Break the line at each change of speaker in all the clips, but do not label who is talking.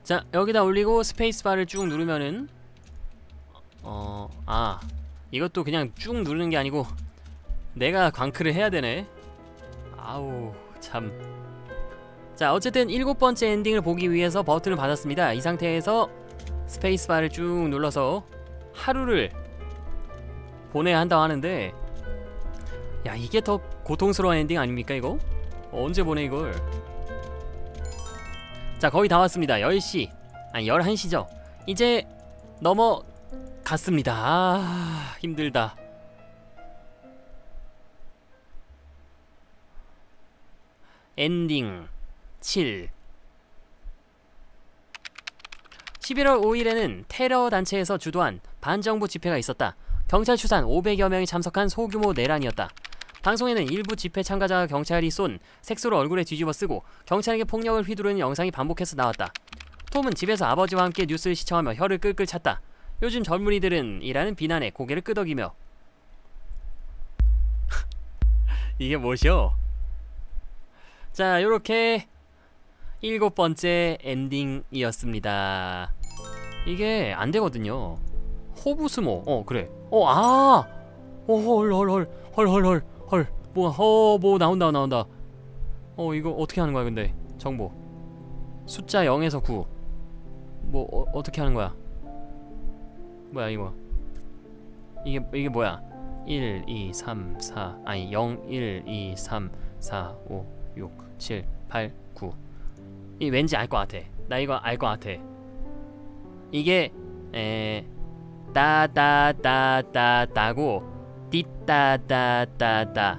자, 여기다 올리고 스페이스바를 쭉 누르면은 이것도 그냥 쭉 누르는 게 아니고 내가 광크를 해야 되네. 아우 참. 자, 어쨌든 7번째 엔딩을 보기 위해서 버튼을 받았습니다. 이 상태에서 스페이스바를 쭉 눌러서 하루를 보내야 한다고 하는데, 야, 이게 더 고통스러운 엔딩 아닙니까 이거? 언제 보내 이걸? 자, 거의 다 왔습니다. 10시 아니 11시죠 이제 넘어갔습니다. 아, 힘들다. 엔딩 7. 11월 5일에는 테러 단체에서 주도한 반정부 집회가 있었다. 경찰 추산 500여 명이 참석한 소규모 내란이었다. 방송에는 일부 집회 참가자가 경찰이 쏜 색소를 얼굴에 뒤집어 쓰고 경찰에게 폭력을 휘두르는 영상이 반복해서 나왔다. 톰은 집에서 아버지와 함께 뉴스를 시청하며 혀를 끌끌 찼다. 요즘 젊은이들은 이라는 비난에 고개를 끄덕이며 이게 뭐시오? 자, 요렇게 7번째 엔딩이었습니다. 이게 안되거든요. 호부스모. 그래. 헐. 뭐 나온다. 이거 어떻게 하는 거야 근데? 정보 숫자 0에서 9 뭐 어떻게 하는 거야? 뭐야 이거? 이게 뭐야? 1, 2, 3, 4 아니 0, 1, 2, 3, 4, 5, 6, 7, 8, 9. 이 왠지 알 것 같아. 나 이거 알 것 같아. 이게 따따따따따고 띠따따따따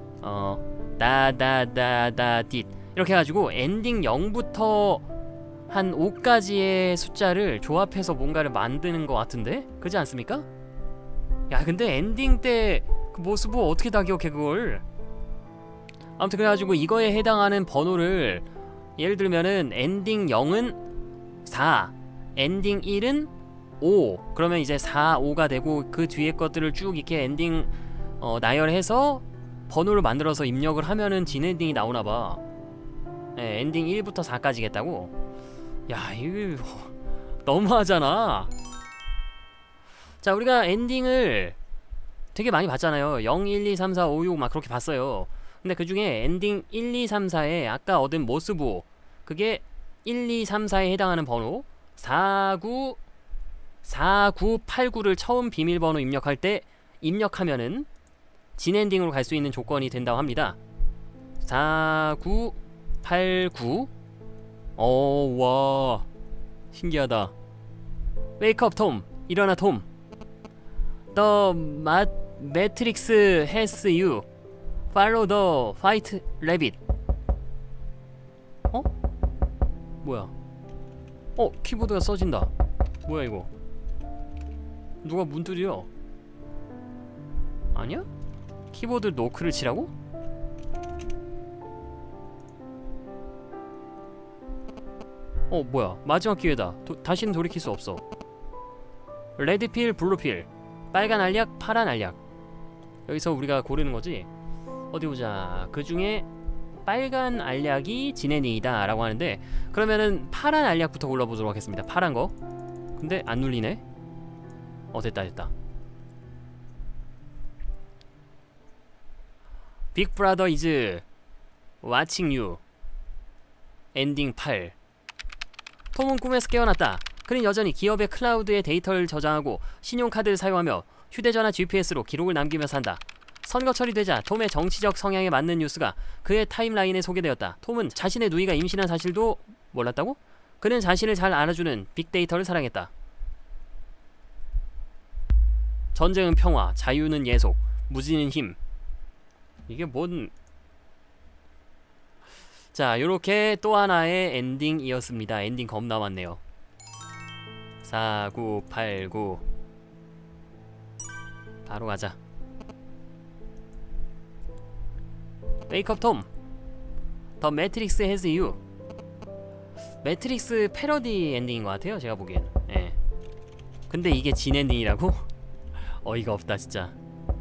따따따따 이렇게 해가지고 엔딩 0부터 한 5까지의 숫자를 조합해서 뭔가를 만드는 것 같은데? 그렇지 않습니까? 야, 근데 엔딩 때 그 모습을 어떻게 다 기억해 그걸? 아무튼 그래가지고 이거에 해당하는 번호를 예를 들면은 엔딩 0은 4, 엔딩 1은 5, 그러면 이제 4, 5가 되고 그 뒤에 것들을 쭉 이렇게 엔딩 나열해서 번호를 만들어서 입력을 하면은 진 엔딩이 나오나봐. 엔딩 1부터 4까지겠다고? 야, 이거 너무하잖아. 자, 우리가 엔딩을 되게 많이 봤잖아요. 0, 1, 2, 3, 4, 5, 6 막 그렇게 봤어요. 근데 그 중에 엔딩 1, 2, 3, 4에 아까 얻은 모스부, 그게 1, 2, 3, 4에 해당하는 번호 49, 89를 처음 비밀번호 입력할 때 입력하면은 진엔딩으로 갈 수 있는 조건이 된다고 합니다. 4989. 와, 신기하다. Wake up, Tom. 일어나, 톰. The Matrix has you. Follow the white rabbit. 뭐야? 키보드가 써진다. 뭐야 이거? 누가 문 두드려? 아니야? 키보드 노크를 치라고? 뭐야? 마지막 기회다. 다시는 돌이킬 수 없어. 레드필, 블루필. 빨간 알약, 파란 알약. 여기서 우리가 고르는 거지? 어디 보자. 그 중에 빨간 알약이 진엔딩이다 라고 하는데, 그러면은 파란 알약부터 골라보도록 하겠습니다. 파란 거. 근데 안 눌리네? 됐다. Big Brother is watching you. 엔딩 8. 톰은 꿈에서 깨어났다. 그는 여전히 기업의 클라우드에 데이터를 저장하고 신용카드를 사용하며 휴대전화 GPS로 기록을 남기며 산다. 선거철이 되자 톰의 정치적 성향에 맞는 뉴스가 그의 타임라인에 소개되었다. 톰은 자신의 누이가 임신한 사실도 몰랐다고? 그는 자신을 잘 알아주는 빅데이터를 사랑했다. 전쟁은 평화, 자유는 예속, 무지는 힘. 이게 뭔... 자, 요렇게 또 하나의 엔딩이었습니다. 엔딩 겁나 많네요. 4989. 바로 가자. Wake up, Tom. The Matrix has you. 매트릭스 패러디 엔딩인 것 같아요, 제가 보기엔. 예. 근데 이게 진 엔딩이라고? 어이가 없다 진짜.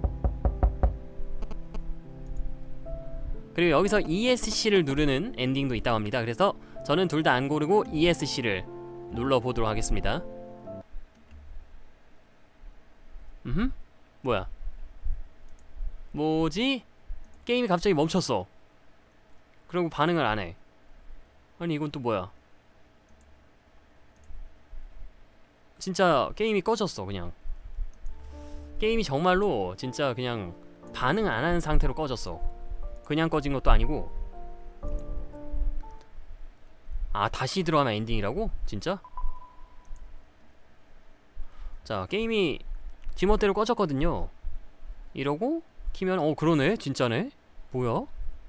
그리고 여기서 ESC를 누르는 엔딩도 있다고 합니다. 그래서 저는 둘 다 안 고르고 ESC를 눌러보도록 하겠습니다. 뭐야? 뭐지? 게임이 갑자기 멈췄어. 그리고 반응을 안해. 아니 이건 또 뭐야? 진짜 게임이 꺼졌어. 그냥 게임이 정말로 진짜 그냥 반응 안하는 상태로 꺼졌어. 그냥 꺼진 것도 아니고. 아, 다시 들어가면 엔딩이라고? 진짜? 자, 게임이 지멋대로 꺼졌거든요. 이러고 키면 그러네? 진짜네? 뭐야?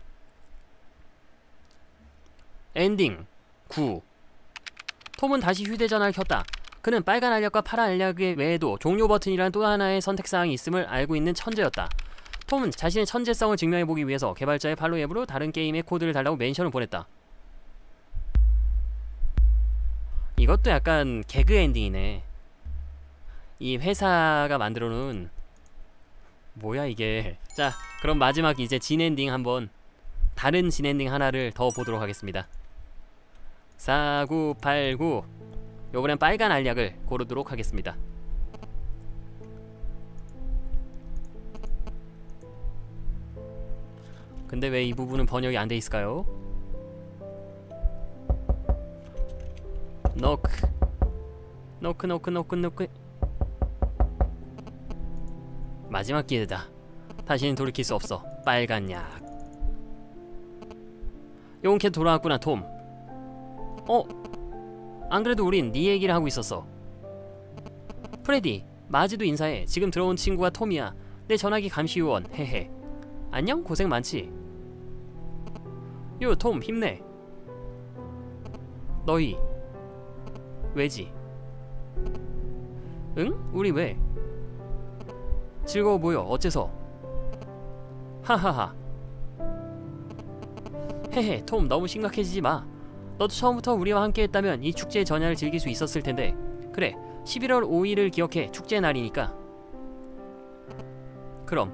엔딩 9. 톰은 다시 휴대전화를 켰다. 그는 빨간 알약과 파란 알약 외에도 종료 버튼이란 또 하나의 선택사항이 있음을 알고 있는 천재였다. 톰은 자신의 천재성을 증명해보기 위해서 개발자의 팔로우 앱으로 다른 게임의 코드를 달라고 멘션을 보냈다. 이것도 약간 개그 엔딩이네. 이 회사가 만들어놓은 뭐야 이게. 자, 그럼 마지막 이제 진엔딩 한번, 다른 진엔딩 하나를 더 보도록 하겠습니다. 4989. 요번엔 빨간 알약을 고르도록 하겠습니다. 근데 왜 이 부분은 번역이 안 돼 있을까요? 노크 마지막 기회다. 다시는 돌이킬 수 없어. 빨간 약. 용케 돌아왔구나 톰. 안 그래도 우린 네 얘기를 하고 있었어. 프레디, 마지도 인사해. 지금 들어온 친구가 톰이야. 내 전화기 감시요원. 헤헤. 안녕? 고생 많지? 요 톰 힘내. 너희 왜지? 응? 우리 왜? 즐거워 보여. 어째서? 하하하. 헤헤. 톰 너무 심각해지지 마. 너도 처음부터 우리와 함께 했다면 이 축제의 전야를 즐길 수 있었을 텐데. 그래, 11월 5일을 기억해. 축제 날이니까. 그럼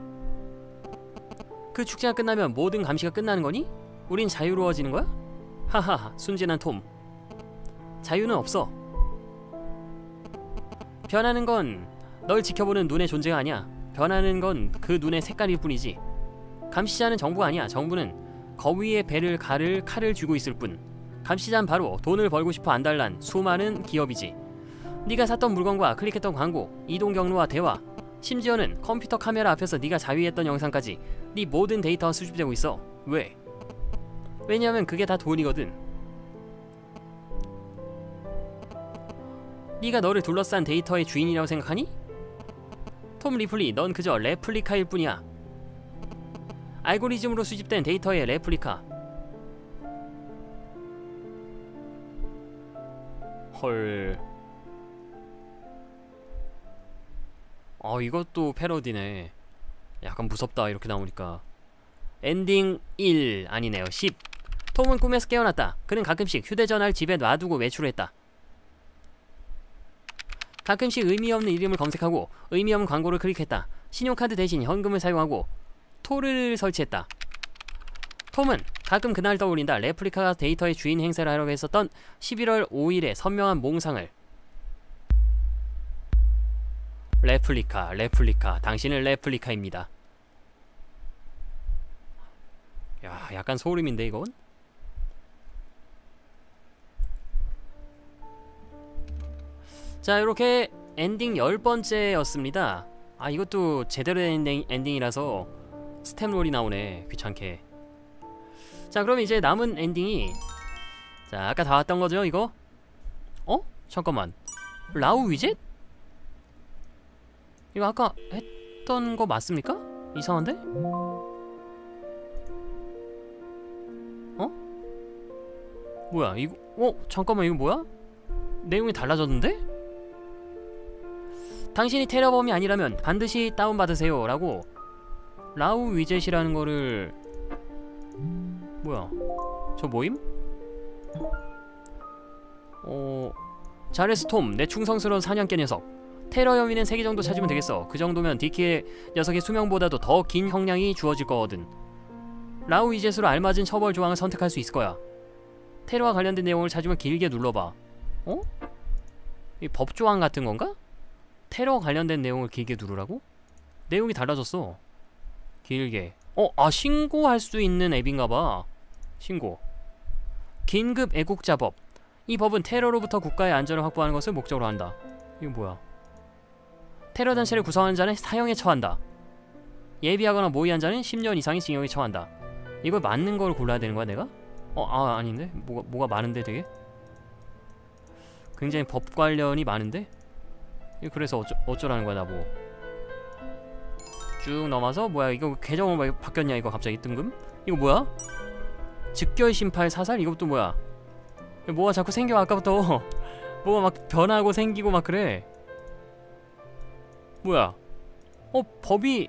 그 축제가 끝나면 모든 감시가 끝나는 거니? 우린 자유로워지는 거야? 하하하. 순진한 톰. 자유는 없어. 변하는 건 널 지켜보는 눈의 존재가 아니야. 변하는 건 그 눈의 색깔일 뿐이지. 감시자는 정부가 아니야. 정부는 거위의 배를 가를 칼을 쥐고 있을 뿐. 감시자는 바로 돈을 벌고 싶어 안달난 수많은 기업이지. 네가 샀던 물건과 클릭했던 광고, 이동 경로와 대화, 심지어는 컴퓨터 카메라 앞에서 네가 자위했던 영상까지 네 모든 데이터가 수집되고 있어. 왜? 왜냐하면 그게 다 돈이거든. 네가 너를 둘러싼 데이터의 주인이라고 생각하니? 톰 리플리, 넌 그저 레플리카일 뿐이야. 알고리즘으로 수집된 데이터의 레플리카. 헐. 이것도 패러디네. 약간 무섭다 이렇게 나오니까. 엔딩 1 아니네요. 10. 톰은 꿈에서 깨어났다. 그는 가끔씩 휴대전화를 집에 놔두고 외출했다. 가끔씩 의미 없는 이름을 검색하고 의미 없는 광고를 클릭했다. 신용카드 대신 현금을 사용하고 토를 설치했다. 톰은 가끔 그날 떠올린다. 레플리카가 데이터의 주인 행세를 하려고 했었던 11월 5일의 선명한 몽상을. 레플리카. 당신은 레플리카입니다. 야, 약간 소름인데 이건? 자, 이렇게 엔딩 10번째였습니다. 아, 이것도 제대로 된 엔딩이라서 스탬롤이 나오네. 귀찮게. 자, 그럼 이제 남은 엔딩이, 자, 아까 다 왔던 거죠 이거? 잠깐만. 라우 위젯? 이거 아까 했던 거 맞습니까? 이상한데? 뭐야 이거? 잠깐만, 이거 뭐야? 내용이 달라졌는데? 당신이 테러범이 아니라면 반드시 다운받으세요 라고 라우 위젯이라는 거를. 뭐야 저 모임? 잘했어 톰. 내 충성스러운 사냥개 녀석. 테러 혐의는 3개 정도 찾으면 되겠어. 그 정도면 디키의 녀석의 수명보다도 더 긴 형량이 주어질 거거든. 라우 위젯으로 알맞은 처벌 조항을 선택할 수 있을 거야. 테러와 관련된 내용을 찾으면 길게 눌러봐. 이 법조항 같은 건가? 테러 관련된 내용을 길게 누르라고? 내용이 달라졌어. 길게. 신고할 수 있는 앱인가봐. 신고. 긴급 애국자법. 이 법은 테러로부터 국가의 안전을 확보하는 것을 목적으로 한다. 이거 뭐야? 테러 단체를 구성하는 자는 사형에 처한다. 예비하거나 모의한 자는 10년 이상의 징역에 처한다. 이걸 맞는 걸 골라야 되는 거야 내가? 아닌데? 뭐가 많은데 되게? 굉장히 법 관련이 많은데? 그래서 어쩌라는 거야 나보고. 쭉 넘어서 뭐야 이거 계정으로 왜 바뀌었냐 이거 갑자기 뜬금? 이거 뭐야? 즉결 심판 사살? 이것도 뭐야? 뭐가 자꾸 생겨 아까부터. 뭐가 막 변하고 생기고 막 그래. 뭐야? 법이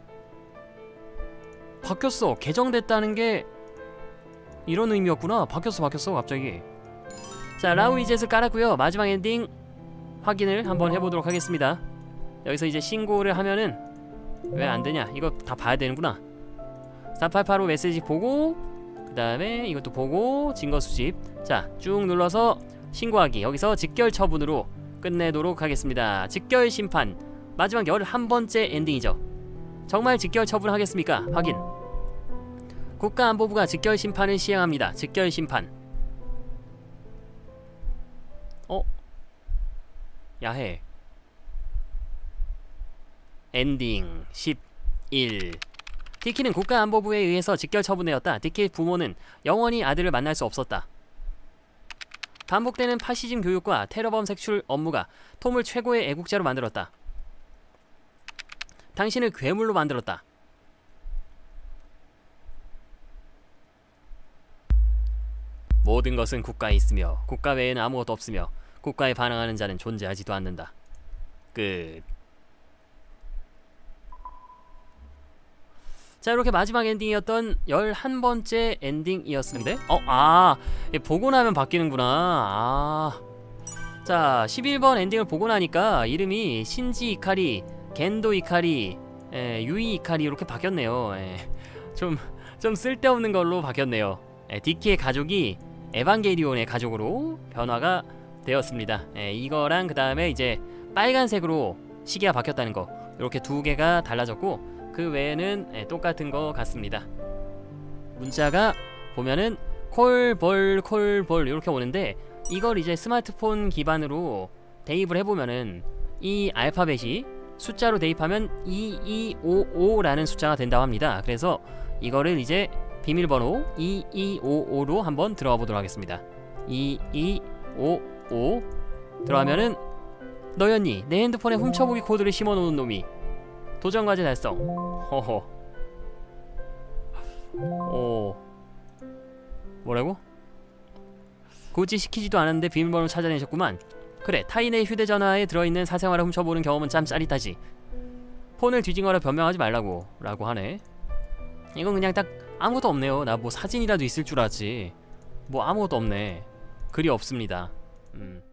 바뀌었어. 개정됐다는 게 이런 의미였구나. 바뀌었어 갑자기. 자, 라우 위젯을 깔았고요. 마지막 엔딩 확인을 한번 해보도록 하겠습니다. 여기서 이제 신고를 하면은 왜 안되냐, 이거 다 봐야 되는구나. 4885 메시지 보고 그 다음에 이것도 보고 증거 수집. 자, 쭉 눌러서 신고하기. 여기서 직결 처분으로 끝내도록 하겠습니다. 직결 심판 마지막 11번째 엔딩이죠. 정말 직결 처분하겠습니까? 확인. 국가안보부가 직결 심판을 시행합니다. 직결 심판. 야해. 엔딩 11. 디키는 국가안보부에 의해서 직결 처분되었다. 디키의 부모는 영원히 아들을 만날 수 없었다. 반복되는 파시즘 교육과 테러범 색출 업무가 톰을 최고의 애국자로 만들었다. 당신을 괴물로 만들었다. 모든 것은 국가에 있으며 국가 외에는 아무것도 없으며 국가에 반항하는 자는 존재하지도 않는다. 끝. 자, 이렇게 마지막 엔딩이었던 11번째 엔딩이었는데 보고 나면 바뀌는구나. 자, 11번 엔딩을 보고 나니까 이름이 신지 이카리, 겐도 이카리, 유이 이카리 이렇게 바뀌었네요. 좀 쓸데없는 걸로 바뀌었네요. 디키의 가족이 에반게리온의 가족으로 변화가 되었습니다. 이거랑 그 다음에 이제 빨간색으로 시계가 바뀌었다는 거, 이렇게 두 개가 달라졌고 그 외에는 똑같은 거 같습니다. 문자가 보면은 콜볼 이렇게 오는데, 이걸 이제 스마트폰 기반으로 대입을 해보면은 이 알파벳이 숫자로 대입하면 2255라는 숫자가 된다고 합니다. 그래서 이거를 이제 비밀번호 2255로 한번 들어가 보도록 하겠습니다. 2255 들어가면은, 너였니? 내 핸드폰에 훔쳐보기 코드를 심어놓은 놈이. 도전과제 달성. 허허. 뭐라고? 굳이 시키지도 않았는데 비밀번호 찾아내셨구만. 그래, 타인의 휴대전화에 들어있는 사생활을 훔쳐보는 경험은 참 짜릿하지. 폰을 뒤진 거라 변명하지 말라고 라고 하네. 이건 그냥 딱 아무것도 없네요. 나 뭐 사진이라도 있을 줄 알았지. 뭐 아무것도 없네. 글이 없습니다.